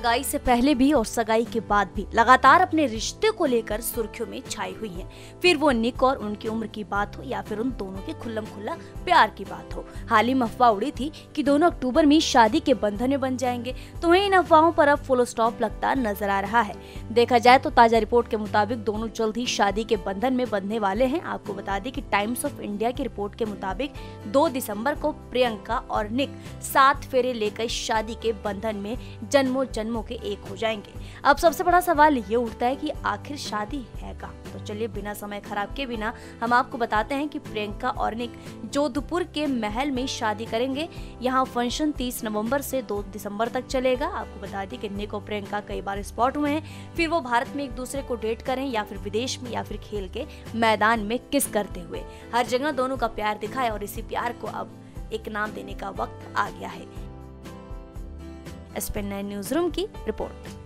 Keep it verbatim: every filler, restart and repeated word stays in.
सगाई से पहले भी और सगाई के बाद भी लगातार अपने रिश्ते को लेकर सुर्खियों में छाई हुई हैं। फिर वो निक और उनकी उम्र की बात हो या फिर उन दोनों के खुल्लम खुल्ला प्यार की बात हो। हाल ही में अफवाह उड़ी थी कि दोनों अक्टूबर में शादी के बंधन में बन जाएंगे, तो वहीं इन अफवाहों पर अब फुल स्टॉप लगता नजर आ रहा है। देखा जाए तो ताजा रिपोर्ट के मुताबिक दोनों जल्द ही शादी के बंधन में बंधने वाले हैं। आपको बता दें कि टाइम्स ऑफ इंडिया की रिपोर्ट के मुताबिक दो दिसंबर को प्रियंका और निक सात फेरे लेकर शादी के बंधन में जन्मों जन्मों के एक हो जाएंगे। अब सबसे बड़ा सवाल ये उठता है कि आखिर शादी है का। तो चलिए बिना समय खराब के बिना हम आपको बताते हैं कि प्रियंका और निक जोधपुर के महल में शादी करेंगे। यहाँ फंक्शन तीस नवंबर से दो दिसंबर तक चलेगा। आपको बता दें कि निक और प्रियंका कई बार स्पॉट हुए हैं, फिर वो भारत में एक दूसरे को डेट करें या फिर विदेश में या फिर खेल के मैदान में किस करते हुए हर जगह दोनों का प्यार दिखा है और इसी प्यार को अब एक नाम देने का वक्त आ गया है। S P N nine newsroom की रिपोर्ट।